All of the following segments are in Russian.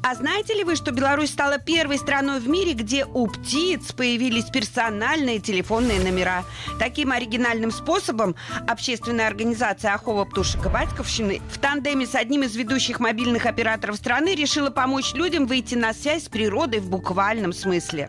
А знаете ли вы, что Беларусь стала первой страной в мире, где у птиц появились персональные телефонные номера? Таким оригинальным способом общественная организация «Ахова птушек и батьковщины» в тандеме с одним из ведущих мобильных операторов страны решила помочь людям выйти на связь с природой в буквальном смысле.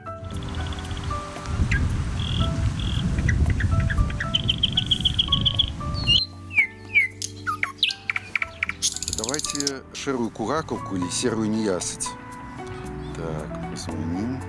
Давайте шерую кураковку или серую неясыть. Так, позвоним.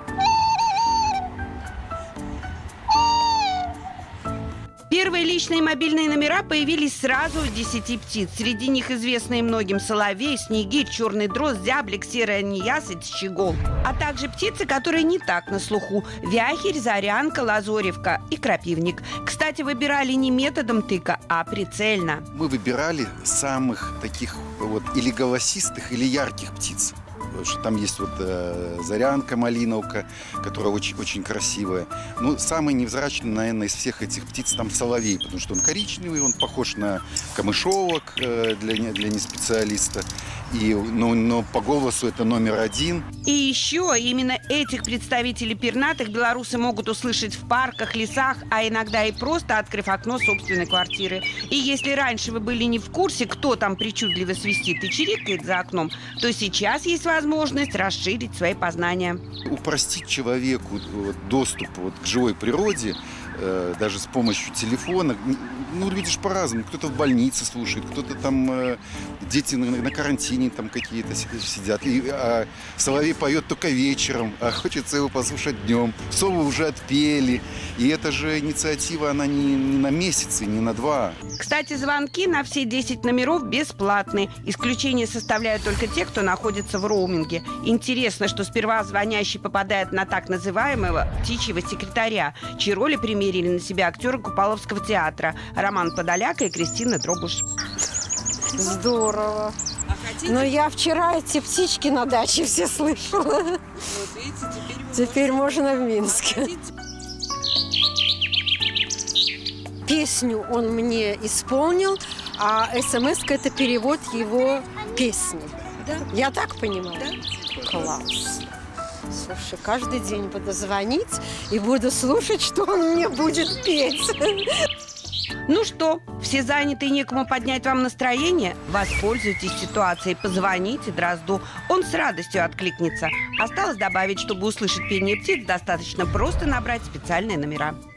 Первые личные мобильные номера появились сразу у 10 птиц. Среди них известные многим соловей, снегирь, черный дрозд, зяблик, серая неясыть, щегол. А также птицы, которые не так на слуху. Вяхерь, зарянка, лазоревка и крапивник. Кстати, выбирали не методом тыка, а прицельно. Мы выбирали самых таких вот или голосистых, или ярких птиц. Потому что там есть вот зарянка, малиновка, которая очень красивая. Но самый невзрачный, наверное, из всех этих птиц там соловей, потому что он коричневый, он похож на камышовок для неспециалиста. Но по голосу это номер один. И еще именно этих представителей пернатых белорусы могут услышать в парках, лесах, а иногда и просто открыв окно собственной квартиры. И если раньше вы были не в курсе, кто там причудливо свистит и чирикает за окном, то сейчас есть возможность расширить свои познания. Упростить человеку доступ к живой природе, даже с помощью телефона. Ну, люди же по-разному. Кто-то в больнице слушает, кто-то там, дети на карантине там какие-то сидят. А соловей поет только вечером, а хочется его послушать днем. Совы уже отпели. И эта же инициатива, она не на месяц и не на 2. Кстати, звонки на все 10 номеров бесплатны. Исключение составляют только те, кто находится в роуминге. Интересно, что сперва звонящий попадает на так называемого птичьего секретаря, чьи роли примерили на себя актеры Купаловского театра Роман Подоляк и Кристина Дробуш. Здорово. Но я вчера эти птички на даче все слышала. Вот видите, теперь можно в Минске. Песню он мне исполнил, а смс-ка – это перевод его песни. Да? Я так понимаю? Да. Класс. Слушай, каждый день буду звонить и буду слушать, что он мне будет петь. Ну что, все заняты и некому поднять вам настроение? Воспользуйтесь ситуацией, позвоните Дрозду, он с радостью откликнется. Осталось добавить, чтобы услышать пение птиц, достаточно просто набрать специальные номера.